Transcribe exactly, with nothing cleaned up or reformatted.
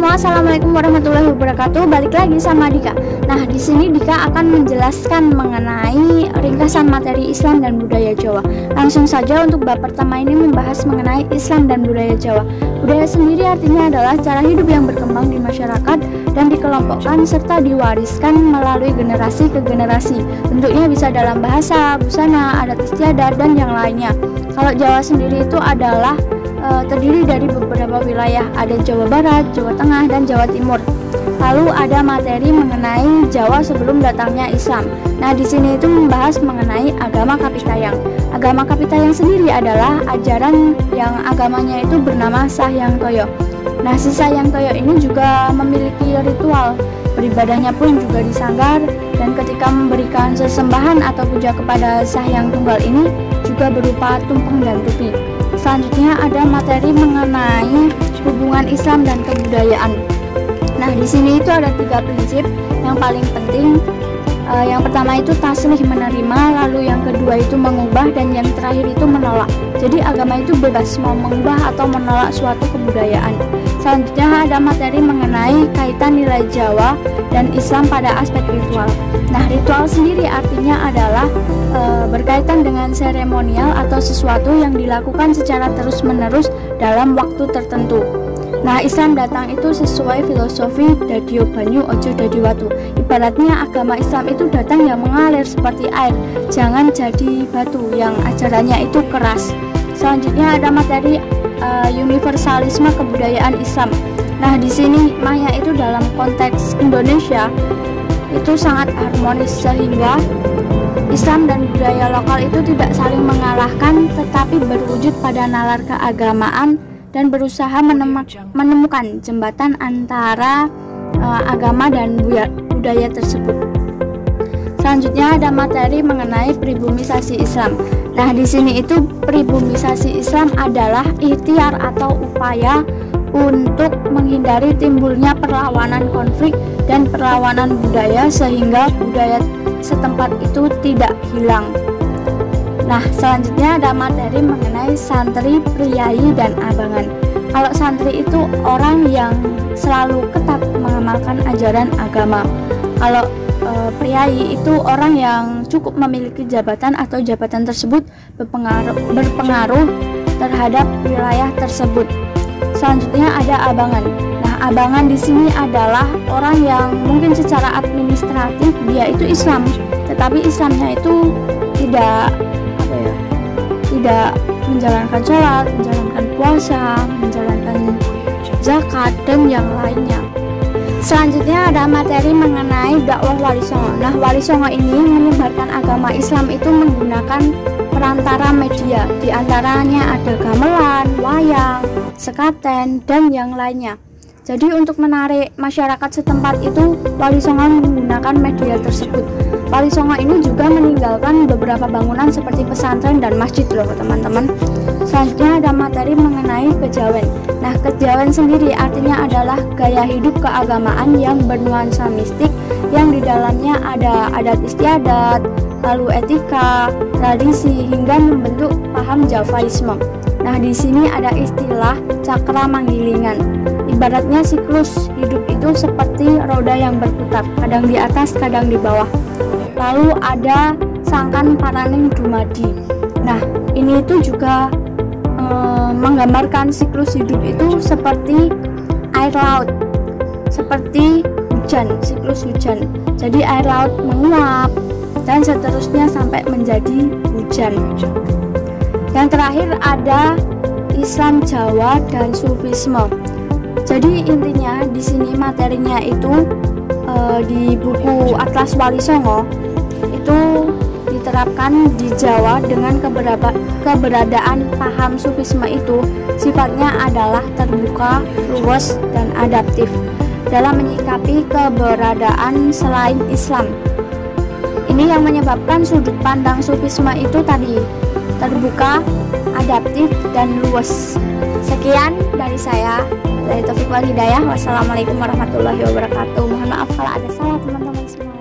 semua, assalamualaikum warahmatullahi wabarakatuh. Balik lagi sama Dika. Nah, di sini Dika akan menjelaskan mengenai ringkasan materi Islam dan budaya Jawa. Langsung saja untuk bab pertama ini membahas mengenai Islam dan budaya Jawa. Budaya sendiri artinya adalah cara hidup yang berkembang di masyarakat dan dikelompokkan serta diwariskan melalui generasi ke generasi. Bentuknya bisa dalam bahasa, busana, adat istiadat, dan yang lainnya. Kalau Jawa sendiri itu adalah terdiri dari beberapa wilayah, ada Jawa Barat, Jawa Tengah, dan Jawa Timur. Lalu ada materi mengenai Jawa sebelum datangnya Islam. Nah, di sini itu membahas mengenai agama Kapitayang. Agama Kapitayang sendiri adalah ajaran yang agamanya itu bernama Sahyang Toyo. Nah, si Sahyang Toyo ini juga memiliki ritual. Beribadahnya pun juga disanggar, dan ketika memberikan sesembahan atau puja kepada Sahyang Tunggal ini juga berupa tumpeng dan tupi. Selanjutnya ada materi mengenai hubungan Islam dan kebudayaan. Nah, di sini itu ada tiga prinsip yang paling penting. Uh, yang pertama itu taslih, menerima, lalu yang kedua itu mengubah, dan yang terakhir itu menolak. Jadi agama itu bebas mau mengubah atau menolak suatu kebudayaan. Selanjutnya ada materi mengenai kaitan nilai Jawa dan Islam pada aspek ritual. Nah, ritual sendiri artinya adalah e, berkaitan dengan seremonial atau sesuatu yang dilakukan secara terus-menerus dalam waktu tertentu. Nah, Islam datang itu sesuai filosofi dadio banyu ojo dadi watu. Ibaratnya agama Islam itu datang yang mengalir seperti air, jangan jadi batu yang ajarannya itu keras. Selanjutnya ada materi uh, universalisme kebudayaan Islam. Nah, di sini Maya itu dalam konteks Indonesia itu sangat harmonis, sehingga Islam dan budaya lokal itu tidak saling mengalahkan, tetapi berwujud pada nalar keagamaan dan berusaha menemukan jembatan antara uh, agama dan budaya tersebut. Selanjutnya ada materi mengenai pribumisasi Islam. Nah, di sini itu pribumisasi Islam adalah ikhtiar atau upaya untuk menghindari timbulnya perlawanan konflik dan perlawanan budaya sehingga budaya setempat itu tidak hilang. Nah, selanjutnya ada materi mengenai santri, priai, dan abangan. Kalau santri itu orang yang selalu ketat mengamalkan ajaran agama. Kalau e, priai itu orang yang cukup memiliki jabatan atau jabatan tersebut berpengaruh, berpengaruh terhadap wilayah tersebut. Selanjutnya ada abangan. Nah, abangan di sini adalah orang yang mungkin secara administratif dia itu Islam, tetapi Islamnya itu tidak apa ya, tidak menjalankan sholat, menjalankan puasa, menjalankan zakat, dan yang lainnya. Selanjutnya ada materi mengenai dakwah Wali Songo. Nah, Wali Songo ini menyebarkan agama Islam itu menggunakan perantara media. Di antaranya ada gamelan, wayang, sekaten, dan yang lainnya. Jadi untuk menarik masyarakat setempat itu Wali Songo menggunakan media tersebut. Wali Songo ini juga meninggalkan beberapa bangunan seperti pesantren dan masjid loh teman-teman. Selanjutnya ada materi mengenai kejawen. Nah, kejawen sendiri artinya adalah gaya hidup keagamaan yang bernuansa mistik, yang di dalamnya ada adat istiadat, lalu etika, tradisi, hingga membentuk paham Javaisme. Nah, di sini ada istilah cakra manggilingan. Ibaratnya siklus hidup itu seperti roda yang berputar, kadang di atas, kadang di bawah. Lalu ada sangkan paraning dumadi. Nah, ini itu juga e, menggambarkan siklus hidup itu seperti air laut, seperti hujan, siklus hujan. Jadi air laut menguap dan seterusnya sampai menjadi hujan. Yang terakhir ada Islam Jawa dan Sufisme. Jadi intinya di sini materinya itu e, di buku Atlas Wali Songo itu diterapkan di Jawa dengan keberapa, keberadaan paham Sufisme itu sifatnya adalah terbuka, luas, dan adaptif dalam menyikapi keberadaan selain Islam. Ini yang menyebabkan sudut pandang Sufisme itu tadi terbuka, adaptif, dan luas. Sekian dari saya. Dari Taufik wal Hidayah. Wassalamualaikum warahmatullahi wabarakatuh. Mohon maaf kalau ada salah teman-teman semua.